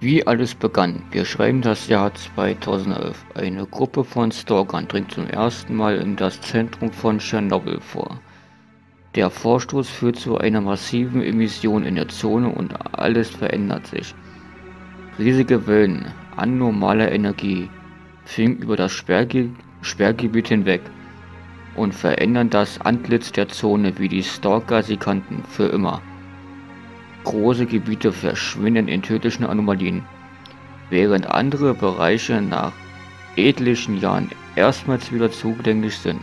Wie alles begann. Wir schreiben das Jahr 2011. Eine Gruppe von Stalkern dringt zum ersten Mal in das Zentrum von Tschernobyl vor. Der Vorstoß führt zu einer massiven Emission in der Zone und alles verändert sich. Riesige Wellen anormaler Energie fegen über das Sperrgebiet hinweg und verändern das Antlitz der Zone, wie die Stalker sie kannten, für immer. Große Gebiete verschwinden in tödlichen Anomalien, während andere Bereiche nach etlichen Jahren erstmals wieder zugänglich sind.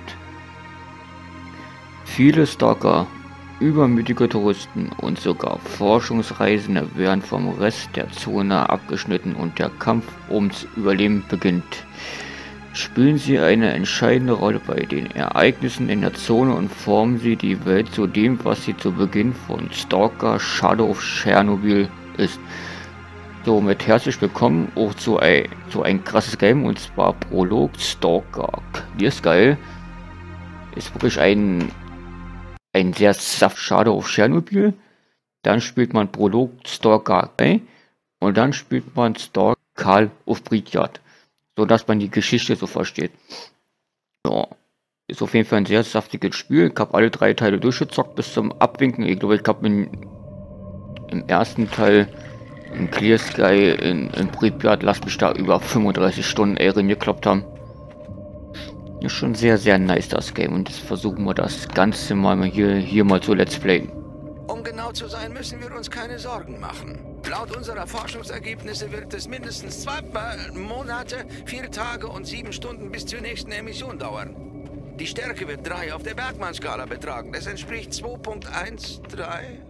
Viele Stalker, übermütige Touristen und sogar Forschungsreisende werden vom Rest der Zone abgeschnitten und der Kampf ums Überleben beginnt. Spielen sie eine entscheidende Rolle bei den Ereignissen in der Zone und formen sie die Welt zu dem, was sie zu Beginn von Stalker Shadow of Chernobyl ist. Somit herzlich willkommen auch zu ein krasses Game, und zwar Prolog Stalker. Hier ist geil. Ist wirklich ein sehr saft Shadow of Chernobyl. Dann spielt man Prolog Stalker und dann spielt man Stalker Karl auf Pripyat, so dass man die Geschichte so versteht. Ja, ist auf jeden Fall ein sehr saftiges Spiel. Ich habe alle 3 Teile durchgezockt bis zum Abwinken. Ich glaube, ich habe im ersten Teil in Clear Sky in Pripyat, lass mich da über 35 Stunden gekloppt haben. Ist schon sehr, sehr nice, das Game, und jetzt versuchen wir das Ganze mal hier mal zu Let's Playen. Um genau zu sein, müssen wir uns keine Sorgen machen. Laut unserer Forschungsergebnisse wird es mindestens 2 Monate, 4 Tage und 7 Stunden bis zur nächsten Emission dauern. Die Stärke wird 3 auf der Bergmann-Skala betragen. Das entspricht 2.13.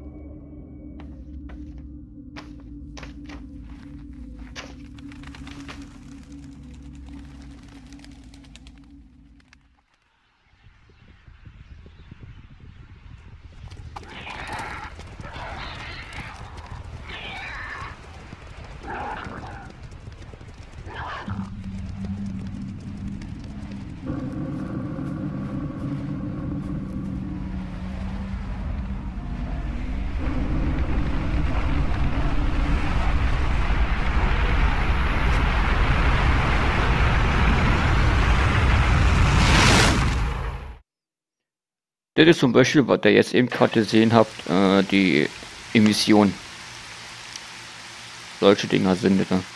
Das ist zum Beispiel, was ihr jetzt eben gerade gesehen habt, die Emission. Solche Dinger sind das. Ne?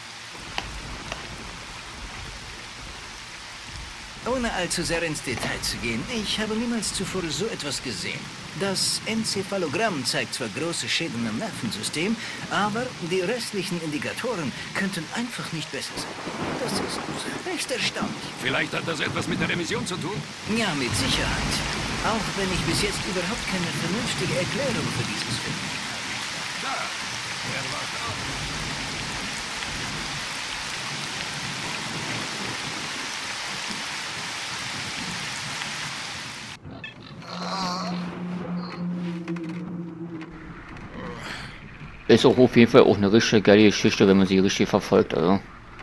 Ohne allzu sehr ins Detail zu gehen, ich habe niemals zuvor so etwas gesehen. Das Enzephalogramm zeigt zwar große Schäden am Nervensystem, aber die restlichen Indikatoren könnten einfach nicht besser sein. Das ist recht erstaunlich. Vielleicht hat das etwas mit der Emission zu tun? Ja, mit Sicherheit. Auch wenn ich bis jetzt überhaupt keine vernünftige Erklärung für dieses finde. Da, er wacht auf. Ist auch auf jeden Fall auch eine richtig geile Geschichte, wenn man sie richtig verfolgt, also.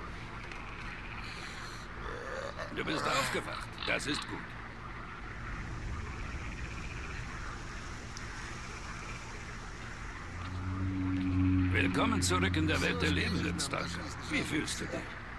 Du bist aufgewacht, das ist gut. Willkommen zurück in der Welt der lebenden Stalker. Wie fühlst du dich?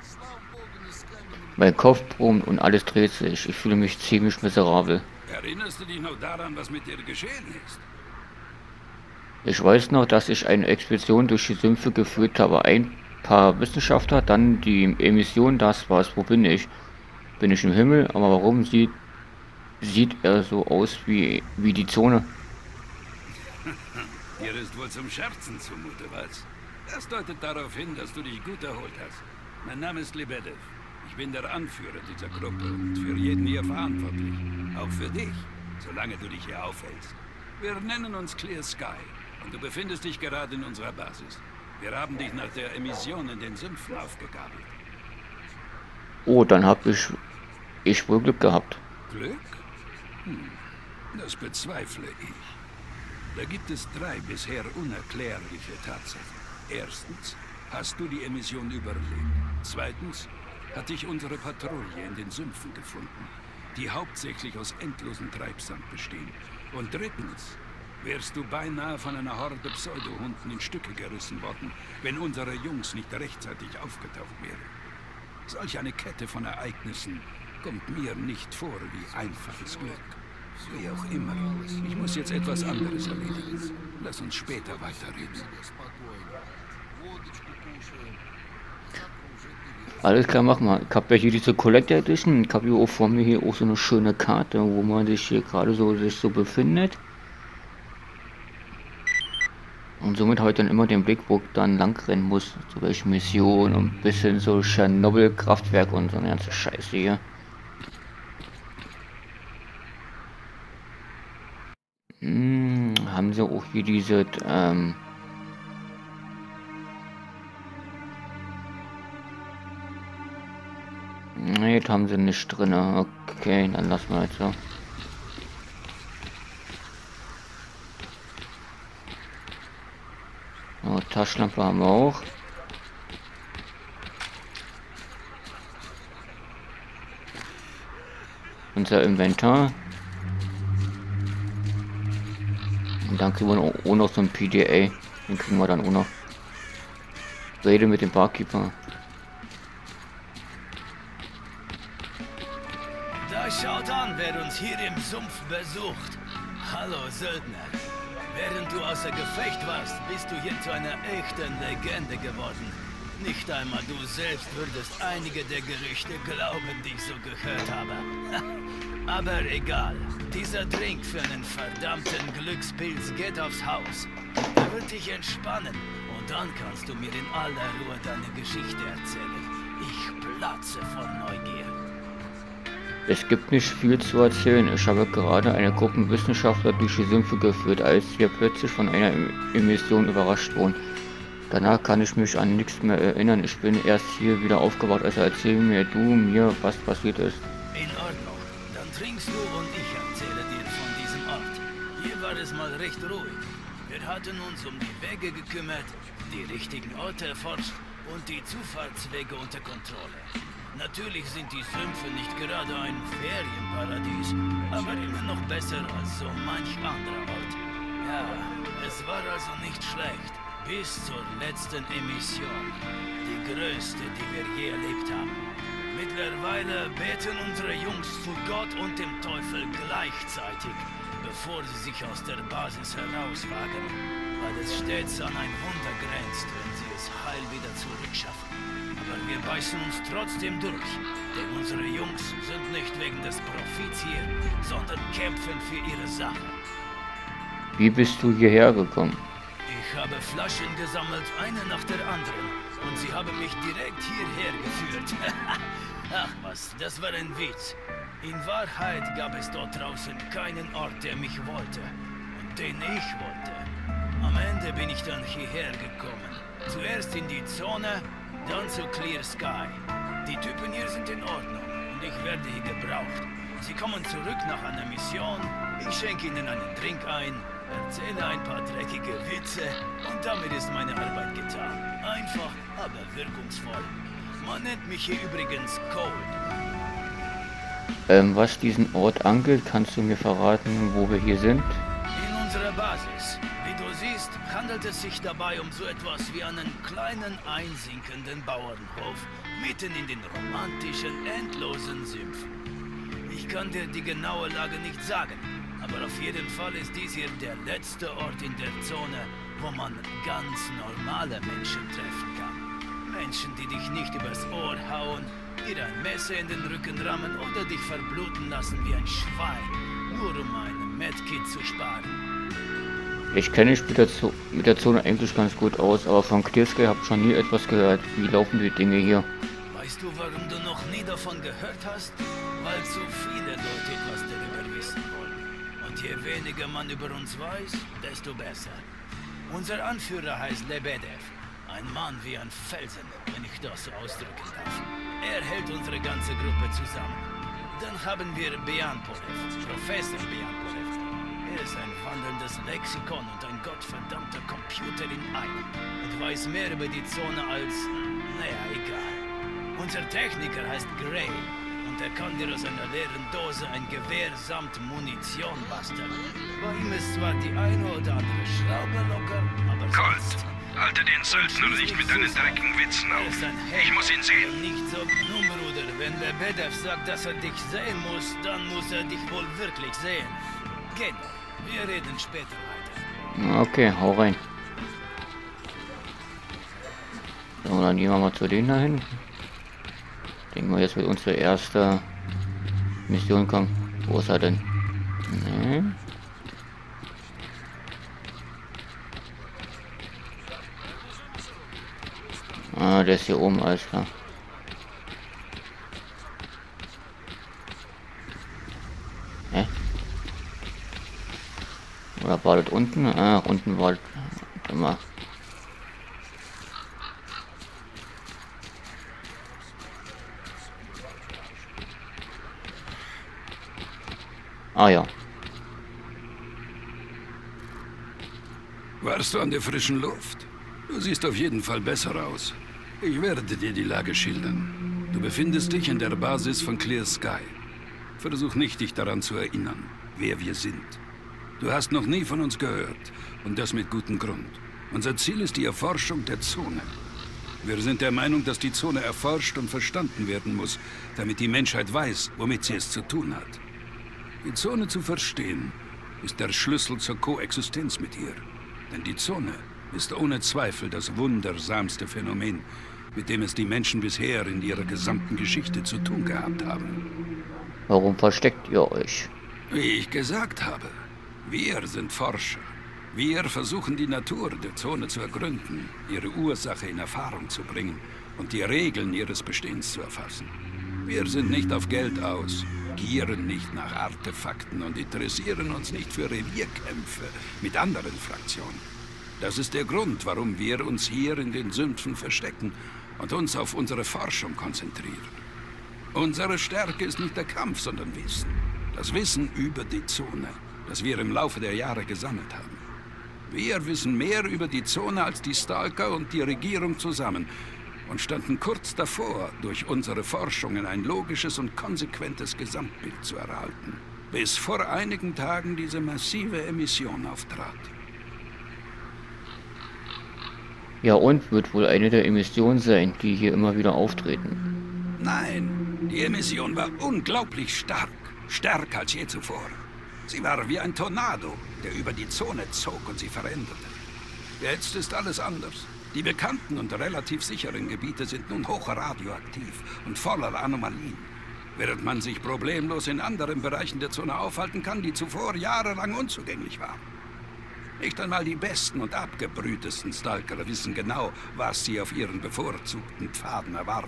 Mein Kopf brummt und alles dreht sich. Ich fühle mich ziemlich miserabel. Erinnerst du dich noch daran, was mit dir geschehen ist? Ich weiß noch, dass ich eine Expedition durch die Sümpfe geführt habe. Ein paar Wissenschaftler, dann die Emission, das war's. Wo bin ich? Bin ich im Himmel? Aber warum sieht er so aus wie die Zone? Dir ist wohl zum Scherzen zumute, was? Das deutet darauf hin, dass du dich gut erholt hast. Mein Name ist Lebedev. Ich bin der Anführer dieser Gruppe und für jeden hier verantwortlich. Auch für dich, solange du dich hier aufhältst. Wir nennen uns Clear Sky und du befindest dich gerade in unserer Basis. Wir haben dich nach der Emission in den Sümpfen aufgegabelt. Oh, dann habe ich wohl Glück gehabt. Glück? Das bezweifle ich. Da gibt es 3 bisher unerklärliche Tatsachen. Erstens, hast du die Emission überlebt. Zweitens, hat dich unsere Patrouille in den Sümpfen gefunden, die hauptsächlich aus endlosen Treibsand bestehen. Und drittens, wärst du beinahe von einer Horde Pseudohunden in Stücke gerissen worden, wenn unsere Jungs nicht rechtzeitig aufgetaucht wären. Solch eine Kette von Ereignissen kommt mir nicht vor wie einfaches Glück. Wie auch immer, ich muss jetzt etwas anderes erledigen. Lass uns später weiterreden. Alles klar, mach mal. Ich habe ja hier diese Collector Edition. Ich habe hier auch vor mir hier auch so eine schöne Karte, wo man sich hier gerade so befindet. Und somit habe ich dann immer den Blick, wo ich dann lang rennen muss, zu welchen Missionen und ein bisschen so Tschernobyl-Kraftwerk und so eine ganze Scheiße hier. Haben sie auch hier diese, ne, jetzt haben sie nicht drin. Okay, dann lassen wir jetzt so. Oh, Taschenlampe haben wir auch. Unser Inventar. Und dann kriegen wir auch noch so ein PDA. Den kriegen wir dann auch noch. Rede mit dem Barkeeper. Da schaut an, wer uns hier im Sumpf besucht. Hallo Söldner. Während du außer Gefecht warst, bist du hier zu einer echten Legende geworden. Nicht einmal du selbst würdest einige der Gerüchte glauben, die ich so gehört habe. Aber egal. Dieser Drink für einen verdammten Glückspilz geht aufs Haus. Er wird dich entspannen und dann kannst du mir in aller Ruhe deine Geschichte erzählen. Ich platze vor Neugier. Es gibt nicht viel zu erzählen. Ich habe gerade eine Gruppe Wissenschaftler durch die Sümpfe geführt, als wir plötzlich von einer Emission überrascht wurden. Danach kann ich mich an nichts mehr erinnern. Ich bin erst hier wieder aufgewacht, also erzähl mir was passiert ist. In Ordnung. Dann trinkst du und ich erzähle dir von diesem Ort. Hier war es mal recht ruhig. Wir hatten uns um die Wege gekümmert, die richtigen Orte erforscht und die Zufahrtswege unter Kontrolle. Natürlich sind die Sümpfe nicht gerade ein Ferienparadies, aber immer noch besser als so manch anderer Ort. Ja, es war also nicht schlecht, bis zur letzten Emission. Die größte, die wir je erlebt haben. Mittlerweile beten unsere Jungs zu Gott und dem Teufel gleichzeitig, bevor sie sich aus der Basis herauswagen, weil es stets an ein Wunder grenzt, wenn sie es heil wieder zurückschaffen. Aber wir beißen uns trotzdem durch, denn unsere Jungs sind nicht wegen des Profits hier, sondern kämpfen für ihre Sache. Wie bist du hierher gekommen? Ich habe Flaschen gesammelt, eine nach der anderen, und sie haben mich direkt hierher geführt. Ach was, das war ein Witz. In Wahrheit gab es dort draußen keinen Ort, der mich wollte und den ich wollte. Am Ende bin ich dann hierher gekommen. Zuerst in die Zone, dann zu Clear Sky. Die Typen hier sind in Ordnung und ich werde hier gebraucht. Sie kommen zurück nach einer Mission, ich schenke ihnen einen Drink ein, erzähle ein paar dreckige Witze und damit ist meine Arbeit getan. Einfach, aber wirkungsvoll. Man nennt mich hier übrigens Cold. Was diesen Ort angeht, kannst du mir verraten, wo wir hier sind? In unserer Basis. Wie du siehst, handelt es sich dabei um so etwas wie einen kleinen, einsinkenden Bauernhof, mitten in den romantischen, endlosen Sümpfen. Ich kann dir die genaue Lage nicht sagen, aber auf jeden Fall ist dies hier der letzte Ort in der Zone, wo man ganz normale Menschen treffen kann. Menschen, die dich nicht übers Ohr hauen, dir ein Messer in den Rücken rammen oder dich verbluten lassen wie ein Schwein, nur um ein Medkit zu sparen. Ich kenne mich mit der Zone eigentlich ganz gut aus, aber von Clear Sky habe ich schon nie etwas gehört. Wie laufen die Dinge hier? Weißt du, warum du noch nie davon gehört hast? Weil zu viele Leute etwas darüber wissen wollen. Und je weniger man über uns weiß, desto besser. Unser Anführer heißt Lebedev. Ein Mann wie ein Felsen, wenn ich das so ausdrücken darf. Er hält unsere ganze Gruppe zusammen. Dann haben wir Beanpolev, Professor Beanpolev. Er ist ein wandelndes Lexikon und ein gottverdammter Computer in einem. Und weiß mehr über die Zone als... naja, egal. Unser Techniker heißt Gray. Und und er kann dir aus einer leeren Dose ein Gewehr samt Munition basteln. Bei ihm ist zwar die eine oder andere Schraube locker, aber Colt, sonst... halte den Söldner nicht mit deinen dreckigen Witzen Er auf. ist ein Held, Ich muss ihn sehen. aber nicht so... Nun, Bruder, wenn Lebedev sagt, dass er dich sehen muss, dann muss er dich wohl wirklich sehen. Geh noch. Wir reden später weiter. Okay, hau rein. So, dann gehen wir mal zu denen dahin. Denken wir, jetzt wird unsere erste Mission kommen. Wo ist er denn? Nee. Ah, der ist hier oben, alles klar. Hä? Oder war das unten? Ah, unten war das immer. Ah ja. Warst du an der frischen Luft? Du siehst auf jeden Fall besser aus. Ich werde dir die Lage schildern. Du befindest dich in der Basis von Clear Sky. Versuch nicht, dich daran zu erinnern, wer wir sind. Du hast noch nie von uns gehört, und das mit gutem Grund. Unser Ziel ist die Erforschung der Zone. Wir sind der Meinung, dass die Zone erforscht und verstanden werden muss, damit die Menschheit weiß, womit sie es zu tun hat. Die Zone zu verstehen, ist der Schlüssel zur Koexistenz mit ihr. Denn die Zone ist ohne Zweifel das wundersamste Phänomen, mit dem es die Menschen bisher in ihrer gesamten Geschichte zu tun gehabt haben. Warum versteckt ihr euch? Wie ich gesagt habe, wir sind Forscher. Wir versuchen die Natur der Zone zu ergründen, ihre Ursache in Erfahrung zu bringen und die Regeln ihres Bestehens zu erfassen. Wir sind nicht auf Geld aus, gieren nicht nach Artefakten und interessieren uns nicht für Revierkämpfe mit anderen Fraktionen. Das ist der Grund, warum wir uns hier in den Sümpfen verstecken und uns auf unsere Forschung konzentrieren. Unsere Stärke ist nicht der Kampf, sondern Wissen. Das Wissen über die Zone, das wir im Laufe der Jahre gesammelt haben. Wir wissen mehr über die Zone als die Stalker und die Regierung zusammen und standen kurz davor, durch unsere Forschungen ein logisches und konsequentes Gesamtbild zu erhalten, bis vor einigen Tagen diese massive Emission auftrat. Ja, und wird wohl eine der Emissionen sein, die hier immer wieder auftreten. Nein, die Emission war unglaublich stark, stärker als je zuvor. Sie war wie ein Tornado, der über die Zone zog und sie veränderte. Jetzt ist alles anders. Die bekannten und relativ sicheren Gebiete sind nun hoch radioaktiv und voller Anomalien, während man sich problemlos in anderen Bereichen der Zone aufhalten kann, die zuvor jahrelang unzugänglich waren. Nicht einmal die besten und abgebrühtesten Stalker wissen genau, was sie auf ihren bevorzugten Pfaden erwartet.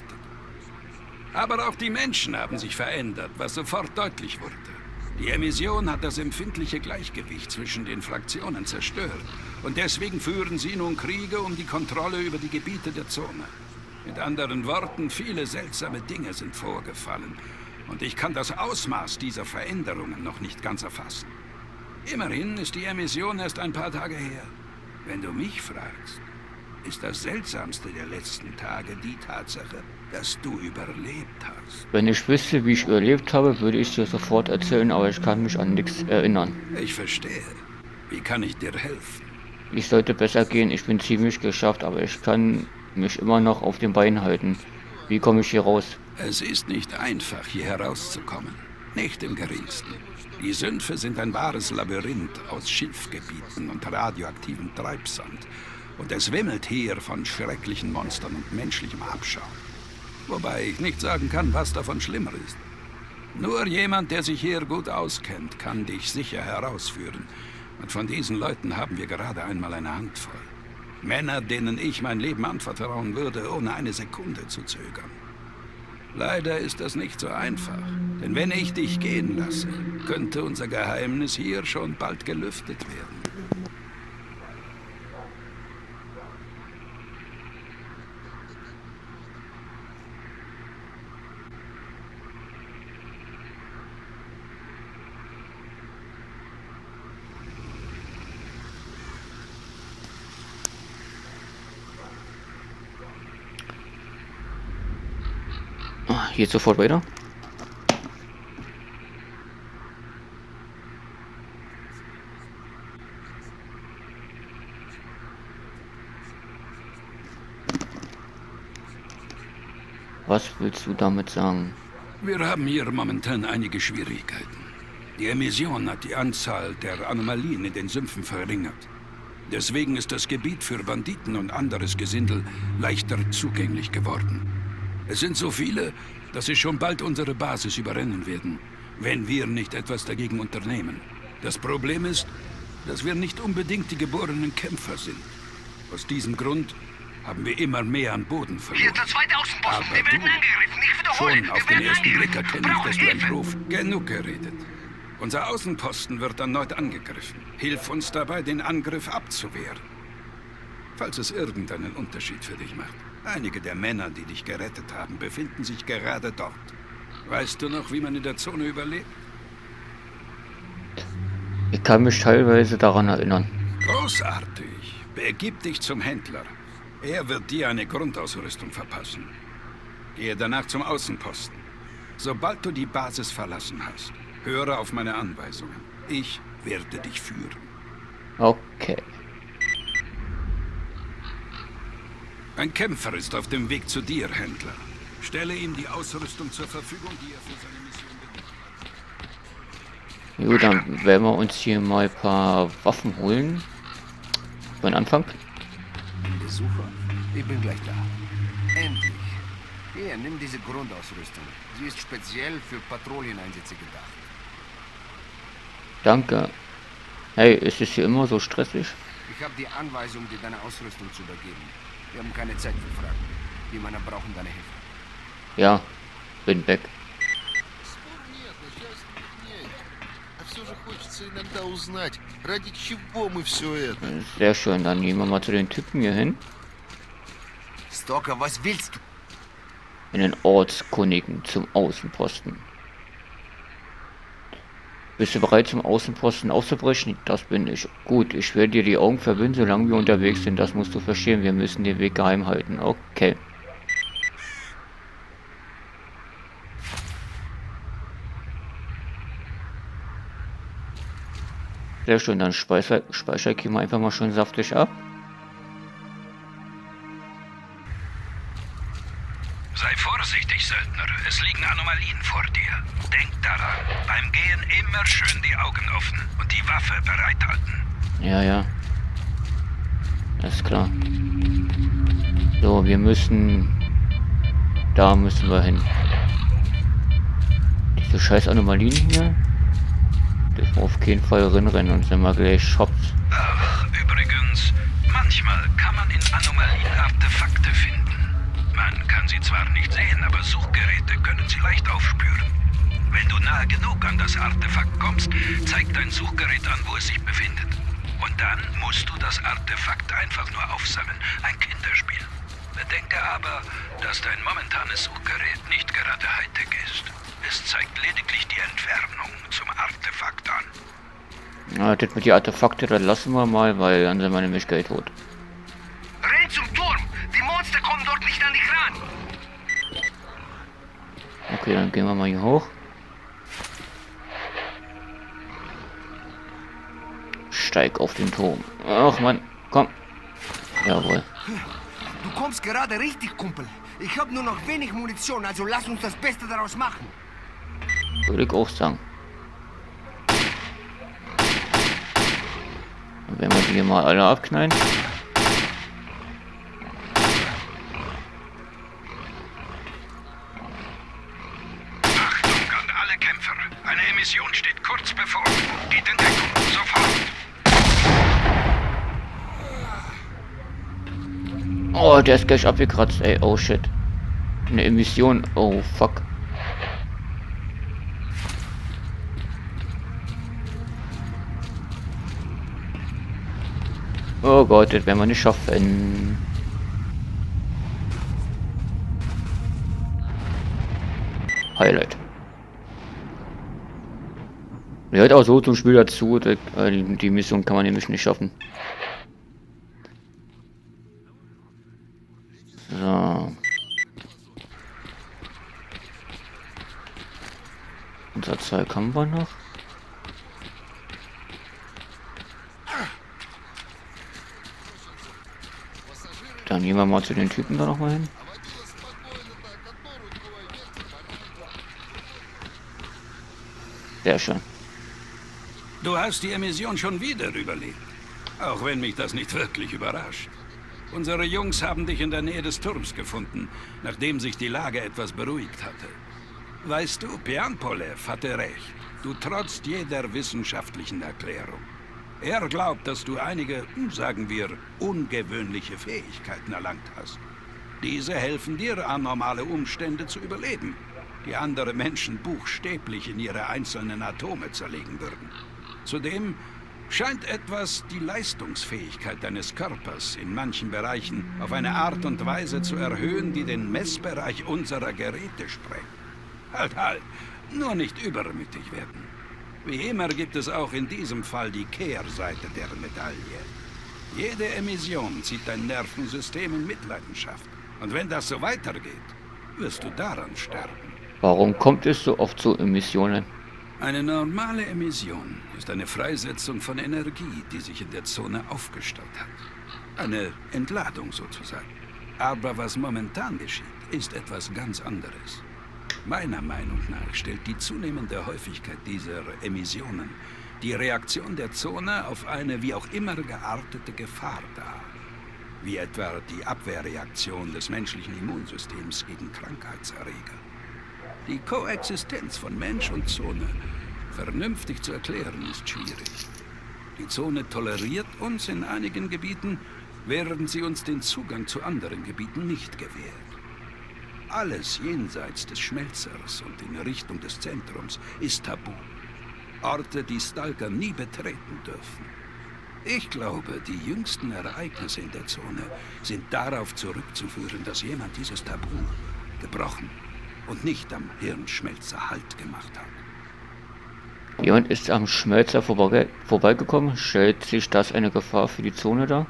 Aber auch die Menschen haben sich verändert, was sofort deutlich wurde. Die Emission hat das empfindliche Gleichgewicht zwischen den Fraktionen zerstört. Und deswegen führen sie nun Kriege um die Kontrolle über die Gebiete der Zone. Mit anderen Worten, viele seltsame Dinge sind vorgefallen. Und ich kann das Ausmaß dieser Veränderungen noch nicht ganz erfassen. Immerhin ist die Emission erst ein paar Tage her. Wenn du mich fragst, ist das Seltsamste der letzten Tage die Tatsache, dass du überlebt hast. Wenn ich wüsste, wie ich überlebt habe, würde ich dir sofort erzählen, aber ich kann mich an nichts erinnern. Ich verstehe. Wie kann ich dir helfen? Ich sollte besser gehen, ich bin ziemlich geschafft, aber ich kann mich immer noch auf den Beinen halten. Wie komme ich hier raus? Es ist nicht einfach, hier herauszukommen. Nicht im geringsten. Die Sümpfe sind ein wahres Labyrinth aus Schilfgebieten und radioaktivem Treibsand. Und es wimmelt hier von schrecklichen Monstern und menschlichem Abschaum. Wobei ich nicht sagen kann, was davon schlimmer ist. Nur jemand, der sich hier gut auskennt, kann dich sicher herausführen. Und von diesen Leuten haben wir gerade einmal eine Handvoll. Männer, denen ich mein Leben anvertrauen würde, ohne eine Sekunde zu zögern. Leider ist das nicht so einfach. Denn wenn ich dich gehen lasse, könnte unser Geheimnis hier schon bald gelüftet werden. Hier sofort weiter. Was willst du damit sagen? Wir haben hier momentan einige Schwierigkeiten. Die Emission hat die Anzahl der Anomalien in den Sümpfen verringert. Deswegen ist das Gebiet für Banditen und anderes Gesindel leichter zugänglich geworden. Es sind so viele, dass sie schon bald unsere Basis überrennen werden, wenn wir nicht etwas dagegen unternehmen. Das Problem ist, dass wir nicht unbedingt die geborenen Kämpfer sind. Aus diesem Grund haben wir immer mehr an Boden verloren. Hier ist der zweite Außenposten. Aber Wir werden du, angegriffen. Ich wiederhole. schon auf Wir den werden ersten Blick angegriffen. erkenne ich, Brauchen dass du ein Hilfe. Profi. Genug geredet. Unser Außenposten wird erneut angegriffen. Hilf uns dabei, den Angriff abzuwehren. Falls es irgendeinen Unterschied für dich macht. Einige der Männer, die dich gerettet haben, befinden sich gerade dort. Weißt du noch, wie man in der Zone überlebt? Ich kann mich teilweise daran erinnern. Großartig. Begib dich zum Händler. Er wird dir eine Grundausrüstung verpassen. Gehe danach zum Außenposten. Sobald du die Basis verlassen hast, höre auf meine Anweisungen. Ich werde dich führen. Okay. Ein Kämpfer ist auf dem Weg zu dir, Händler. Stelle ihm die Ausrüstung zur Verfügung, die er für seine Mission benötigt. Gut, dann werden wir uns hier mal ein paar Waffen holen. Für den Anfang. Besucher, ich bin gleich da. Endlich. Hier, nimm diese Grundausrüstung. Sie ist speziell für Patrouilleneinsätze gedacht. Danke. Hey, ist es hier immer so stressig? Ich habe die Anweisung, dir deine Ausrüstung zu übergeben. Wir haben keine Zeit für Fragen. Die Männer brauchen deine Hilfe. Ja, bin weg. Спор нет, начальство меняет. А все же хочется иногда узнать, ради чего мы все это. Sehr schön, dann gehen wir mal zu den Typen hier hin. Stalker, was willst du? In den Ortskundigen zum Außenposten. Bist du bereit, zum Außenposten aufzubrechen? Das bin ich. Gut, ich werde dir die Augen verbinden, solange wir unterwegs sind. Das musst du verstehen. Wir müssen den Weg geheim halten. Okay. Sehr schön, dann speichere ich hier mal einfach mal schön saftig ab. Sei vorsichtig, Söldner. Es liegen Anomalien vor dir. Denk daran, beim Gehen immer schön die Augen offen und die Waffe bereithalten. Ja, ja. Alles klar. So, wir müssen... Da müssen wir hin. Diese scheiß Anomalien hier. Dürfen wir auf keinen Fall rennen und sind wir gleich Shops. Ach, übrigens, manchmal kann man in Anomalien Artefakte finden. Man kann sie zwar nicht sehen, aber Suchgeräte können sie leicht aufspüren. Wenn du nahe genug an das Artefakt kommst, zeigt dein Suchgerät an, wo es sich befindet. Und dann musst du das Artefakt einfach nur aufsammeln. Ein Kinderspiel. Bedenke aber, dass dein momentanes Suchgerät nicht gerade Hightech ist. Es zeigt lediglich die Entfernung zum Artefakt an. Ja, das mit die Artefakte, das lassen wir mal, weil dann sind wir nämlich Geld tot. Renn zum Turm. Die Monster kommen dort nicht an dich ran. Okay, dann gehen wir mal hier hoch. Steig auf den Turm. Ach man, komm. Jawohl. Du kommst gerade richtig, Kumpel. Ich habe nur noch wenig Munition, also lass uns das Beste daraus machen. Würde ich auch sagen. Dann werden wir die hier mal alle abknallen. Achtung an alle Kämpfer. Eine Emission steht kurz bevor. Geht in Deckung. Sofort. Oh, der ist gleich abgekratzt, ey. Oh shit. Eine Emission. Oh fuck. Oh Gott, das werden wir nicht schaffen. Highlight. Gehört auch so zum Spiel dazu. Die Mission kann man nämlich nicht schaffen. So. Unser Zeug haben wir noch. Dann gehen wir mal zu den Typen da noch mal hin. Sehr schön. Du hast die Emission schon wieder überlebt. Auch wenn mich das nicht wirklich überrascht. Unsere Jungs haben dich in der Nähe des Turms gefunden, nachdem sich die Lage etwas beruhigt hatte. Weißt du, Pian Polev hatte recht. Du trotzt jeder wissenschaftlichen Erklärung. Er glaubt, dass du einige, sagen wir, ungewöhnliche Fähigkeiten erlangt hast. Diese helfen dir, anormale Umstände zu überleben, die andere Menschen buchstäblich in ihre einzelnen Atome zerlegen würden. Zudem scheint etwas die Leistungsfähigkeit deines Körpers in manchen Bereichen auf eine Art und Weise zu erhöhen, die den Messbereich unserer Geräte sprengt. Halt, nur nicht übermütig werden. Wie immer gibt es auch in diesem Fall die Kehrseite der Medaille. Jede Emission zieht dein Nervensystem in Mitleidenschaft. Und wenn das so weitergeht, wirst du daran sterben. Warum kommt es so oft zu Emissionen? Eine normale Emission ist eine Freisetzung von Energie, die sich in der Zone aufgestaut hat. Eine Entladung sozusagen. Aber was momentan geschieht, ist etwas ganz anderes. Meiner Meinung nach stellt die zunehmende Häufigkeit dieser Emissionen die Reaktion der Zone auf eine wie auch immer geartete Gefahr dar. Wie etwa die Abwehrreaktion des menschlichen Immunsystems gegen Krankheitserreger. Die Koexistenz von Mensch und Zone vernünftig zu erklären ist schwierig. Die Zone toleriert uns in einigen Gebieten, während sie uns den Zugang zu anderen Gebieten nicht gewährt. Alles jenseits des Schmelzers und in Richtung des Zentrums ist tabu. Orte, die Stalker nie betreten dürfen. Ich glaube, die jüngsten Ereignisse in der Zone sind darauf zurückzuführen, dass jemand dieses Tabu gebrochen und nicht am Hirnschmelzer Halt gemacht hat. Jemand ist am Schmelzer vorbeigekommen. Stellt sich das eine Gefahr für die Zone dar?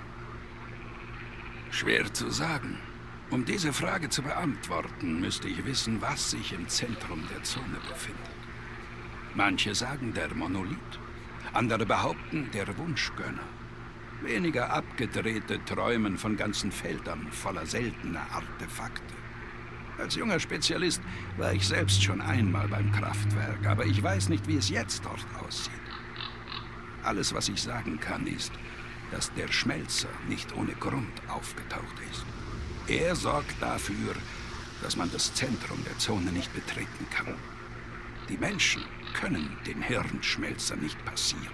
Schwer zu sagen. Um diese Frage zu beantworten, müsste ich wissen, was sich im Zentrum der Zone befindet. Manche sagen der Monolith, andere behaupten der Wunschgönner. Weniger Abgedrehte träumen von ganzen Feldern voller seltener Artefakte. Als junger Spezialist war ich selbst schon einmal beim Kraftwerk, aber ich weiß nicht, wie es jetzt dort aussieht. Alles, was ich sagen kann, ist, dass der Schmelzer nicht ohne Grund aufgetaucht ist. Er sorgt dafür, dass man das Zentrum der Zone nicht betreten kann. Die Menschen können den Hirnschmelzer nicht passieren.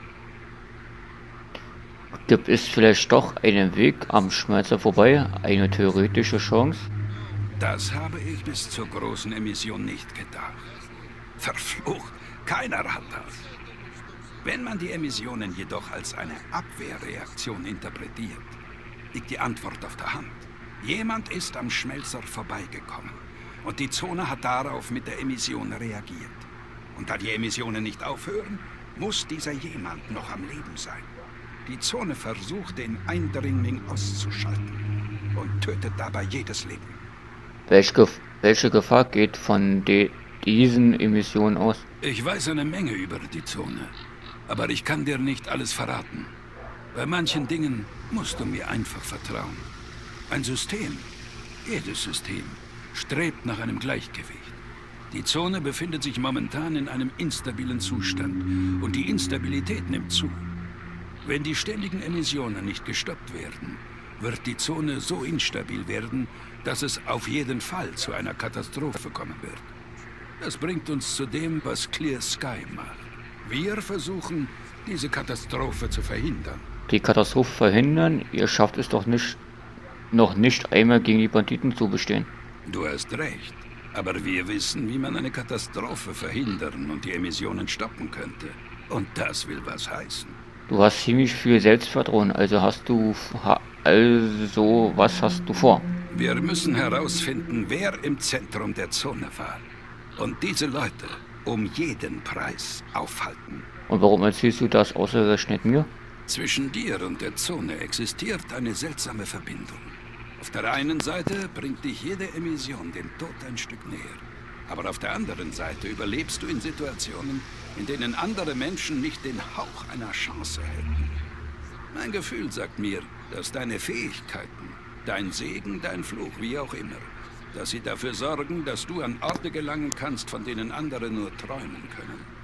Gibt es vielleicht doch einen Weg am Schmelzer vorbei? Eine theoretische Chance? Das habe ich bis zur großen Emission nicht gedacht. Verflucht, keiner hat das. Wenn man die Emissionen jedoch als eine Abwehrreaktion interpretiert, liegt die Antwort auf der Hand. Jemand ist am Schmelzer vorbeigekommen und die Zone hat darauf mit der Emission reagiert. Und da die Emissionen nicht aufhören, muss dieser jemand noch am Leben sein. Die Zone versucht, den Eindringling auszuschalten und tötet dabei jedes Leben. Welche Gefahr geht von diesen Emissionen aus? Ich weiß eine Menge über die Zone, aber ich kann dir nicht alles verraten. Bei manchen Dingen musst du mir einfach vertrauen. Ein System, jedes System, strebt nach einem Gleichgewicht. Die Zone befindet sich momentan in einem instabilen Zustand und die Instabilität nimmt zu. Wenn die ständigen Emissionen nicht gestoppt werden, wird die Zone so instabil werden, dass es auf jeden Fall zu einer Katastrophe kommen wird. Das bringt uns zu dem, was Clear Sky macht. Wir versuchen, diese Katastrophe zu verhindern. Die Katastrophe verhindern? Ihr schafft es doch noch nicht einmal gegen die Banditen zu bestehen. Du hast recht. Aber wir wissen, wie man eine Katastrophe verhindern und die Emissionen stoppen könnte. Und das will was heißen. Du hast ziemlich viel Selbstvertrauen, was hast du vor? Wir müssen herausfinden, wer im Zentrum der Zone war. Und diese Leute um jeden Preis aufhalten. Und warum erzählst du das ausgerechnet mir? Zwischen dir und der Zone existiert eine seltsame Verbindung. Auf der einen Seite bringt dich jede Emission dem Tod ein Stück näher. Aber auf der anderen Seite überlebst du in Situationen, in denen andere Menschen nicht den Hauch einer Chance hätten. Mein Gefühl sagt mir, dass deine Fähigkeiten, dein Segen, dein Fluch, wie auch immer, dass sie dafür sorgen, dass du an Orte gelangen kannst, von denen andere nur träumen können.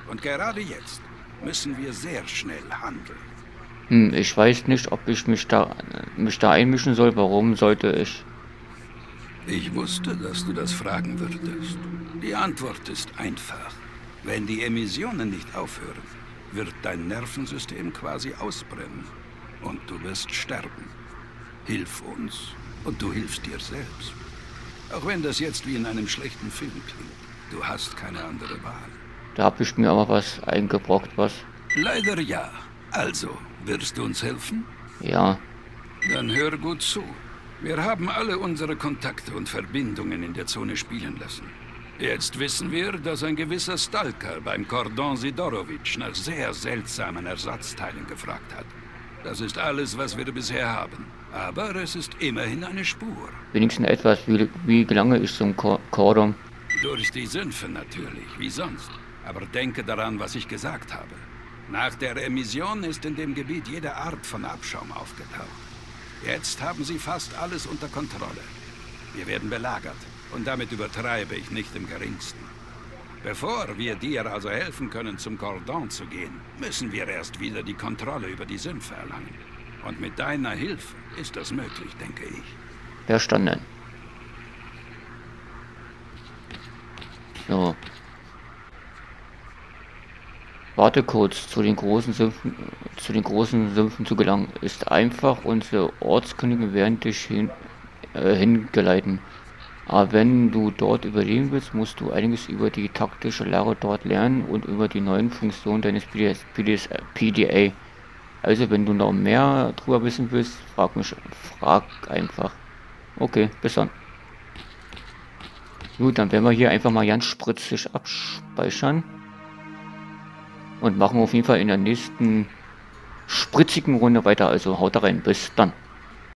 Und gerade jetzt müssen wir sehr schnell handeln. Ich weiß nicht, ob ich mich da einmischen soll. Warum sollte ich? Ich wusste, dass du das fragen würdest. Die Antwort ist einfach. Wenn die Emissionen nicht aufhören, wird dein Nervensystem quasi ausbrennen. Und du wirst sterben. Hilf uns und du hilfst dir selbst. Auch wenn das jetzt wie in einem schlechten Film klingt. Du hast keine andere Wahl. Da habe ich mir aber was eingebrockt, was? Leider ja. Also, wirst du uns helfen? Ja. Dann hör gut zu. Wir haben alle unsere Kontakte und Verbindungen in der Zone spielen lassen. Jetzt wissen wir, dass ein gewisser Stalker beim Cordon Sidorowitsch nach sehr seltsamen Ersatzteilen gefragt hat. Das ist alles, was wir bisher haben. Aber es ist immerhin eine Spur. Wenigstens etwas, wie lange ist so ein Cordon? Durch die Sümpfe natürlich, wie sonst. Aber denke daran, was ich gesagt habe. Nach der Emission ist in dem Gebiet jede Art von Abschaum aufgetaucht. Jetzt haben sie fast alles unter Kontrolle. Wir werden belagert. Und damit übertreibe ich nicht im geringsten. Bevor wir dir also helfen können, zum Cordon zu gehen, müssen wir erst wieder die Kontrolle über die Sümpfe erlangen. Und mit deiner Hilfe ist das möglich, denke ich. Verstanden. So. Warte kurz, zu den großen Sümpfen zu gelangen, ist einfach. Unsere Ortskundigen werden dich hingeleiten. Aber wenn du dort überleben willst, musst du einiges über die taktische Lage dort lernen und über die neuen Funktionen deines PDA. Also wenn du noch mehr drüber wissen willst, frag einfach. Okay, bis dann. Gut, dann werden wir hier einfach mal ganz spritzig abspeichern. Und machen auf jeden Fall in der nächsten spritzigen Runde weiter. Also haut da rein, bis dann.